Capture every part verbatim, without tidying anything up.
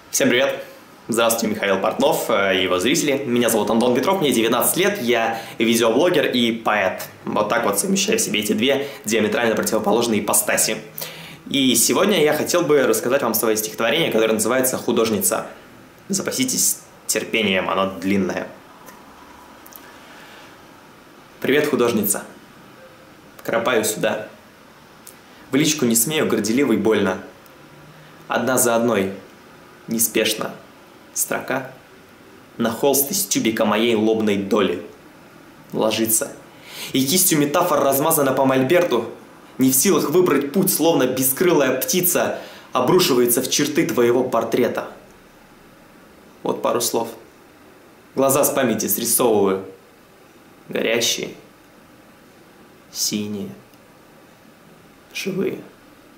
Всем привет! Здравствуйте, Михаил Портнов и его зрители. Меня зовут Антон Петров, мне девятнадцать лет, я видеоблогер и поэт. Вот так вот совмещаю в себе эти две диаметрально противоположные ипостаси. И сегодня я хотел бы рассказать вам свое стихотворение, которое называется «Художница». Запаситесь терпением, оно длинное. Привет, художница. Кропаю сюда. В личку не смею, горделиво и больно. Одна за одной, неспешно, строка на холст из тюбика моей лобной доли ложится. И кистью метафор размазана по мольберту, не в силах выбрать путь, словно бескрылая птица обрушивается в черты твоего портрета. Вот пару слов. Глаза с памяти срисовываю. Горящие, синие, живые.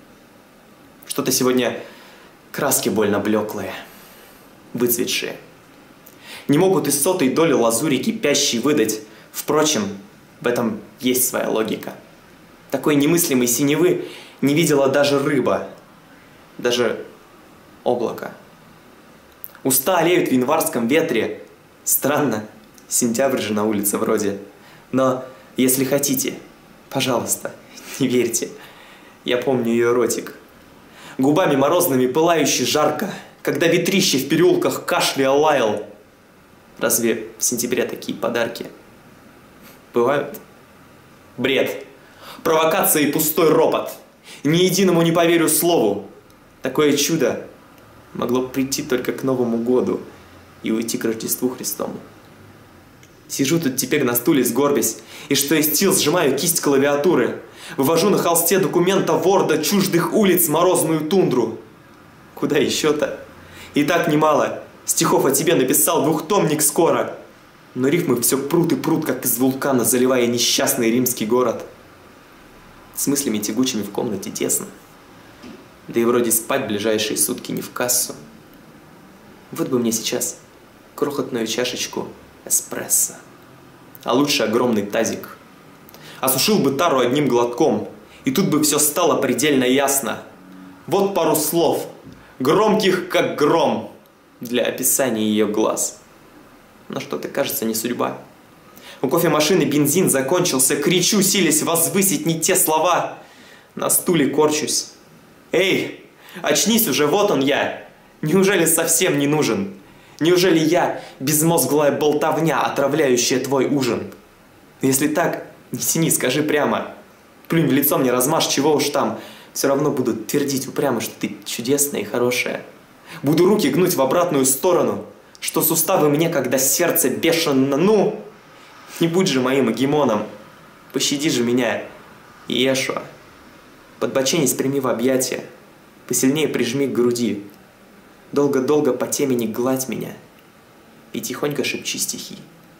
Что-то сегодня краски больно блеклые, выцветшие. Не могут из сотой доли лазури кипящей выдать. Впрочем, в этом есть своя логика. Такой немыслимой синевы не видела даже рыба, даже облако. Уста олеют в январском ветре. Странно, сентябрь же на улице вроде. Но если хотите, пожалуйста, не верьте. Я помню ее ротик. Губами морозными пылающий жарко, когда ветрище в переулках кашлял лаял. Разве в сентябре такие подарки бывают? Бред. Провокация и пустой ропот. Ни единому не поверю слову. Такое чудо могло прийти только к Новому году и уйти к Рождеству Христову. Сижу тут теперь на стуле сгорбясь, и что из сил сжимаю кисть клавиатуры. Вывожу на холсте документа ворда чуждых улиц морозную тундру. Куда еще-то? И так немало. Стихов о тебе написал двухтомник скоро. Но рифмы все прут и прут, как из вулкана, заливая несчастный римский город. С мыслями тягучими в комнате тесно. Да и вроде спать ближайшие сутки не в кассу. Вот бы мне сейчас крохотную чашечку эспрессо. А лучше огромный тазик. Осушил бы тару одним глотком, и тут бы все стало предельно ясно. Вот пару слов, громких как гром, для описания ее глаз. Но что-то, кажется, не судьба. У кофемашины бензин закончился, кричу, силясь возвысить не те слова. На стуле корчусь. Эй, очнись уже, вот он я. Неужели совсем не нужен? Неужели я безмозглая болтовня, отравляющая твой ужин? Если так, не тяни, скажи прямо. Плюнь в лицо мне, размажь, чего уж там. Все равно буду твердить упрямо, что ты чудесная и хорошая. Буду руки гнуть в обратную сторону, что суставы мне, когда сердце бешено, ну... Не будь же моим гегемоном. Пощади же меня, Иешуа. Подбоченись, прими в объятия. Посильнее прижми к груди. Долго-долго по темени гладь меня и тихонько шепчи стихи.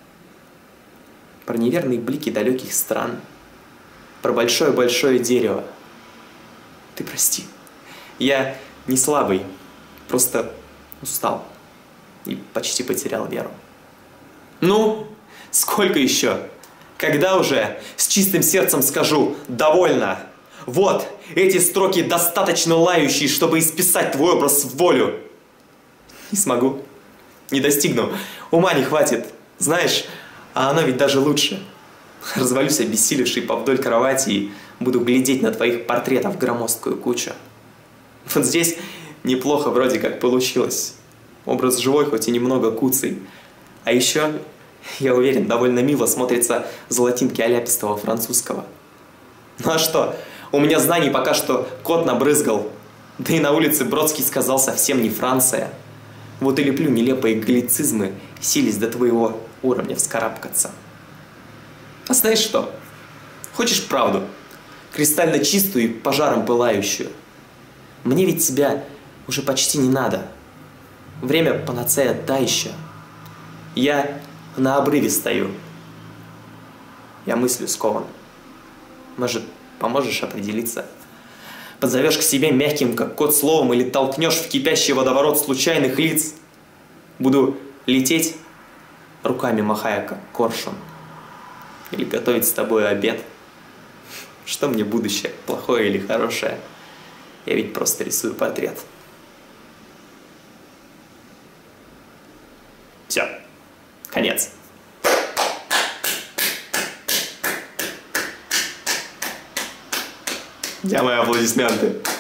Про неверные блики далеких стран, про большое-большое дерево. Ты прости, я не слабый, просто устал и почти потерял веру. Ну, сколько еще? Когда уже с чистым сердцем скажу «довольно»? Вот, эти строки достаточно лающие, чтобы исписать твой образ в волю. Не смогу, не достигну, ума не хватит. Знаешь, а оно ведь даже лучше. Развалюсь обессилевший повдоль кровати и буду глядеть на твоих портретов громоздкую кучу. Вот здесь неплохо вроде как получилось. Образ живой, хоть и немного куцый. А еще, я уверен, довольно мило смотрятся золотинки аляпистого французского. Ну а что, у меня знаний пока что кот набрызгал. Да и на улице Бродский сказал совсем не Франция. Вот и леплю нелепые галлицизмы, силясь до твоего уровня вскарабкаться. А знаешь что? Хочешь правду? Кристально чистую и пожаром пылающую. Мне ведь тебя уже почти не надо. Время панацея та еще. Я на обрыве стою. Я мыслью скован. Может, поможешь определиться? Подзовешь к себе мягким, как кот, словом, или толкнешь в кипящий водоворот случайных лиц. Буду лететь, руками махая, как коршун. Или готовить с тобой обед. Что мне будущее, плохое или хорошее? Я ведь просто рисую портрет. Все. Конец. Где мои аплодисменты?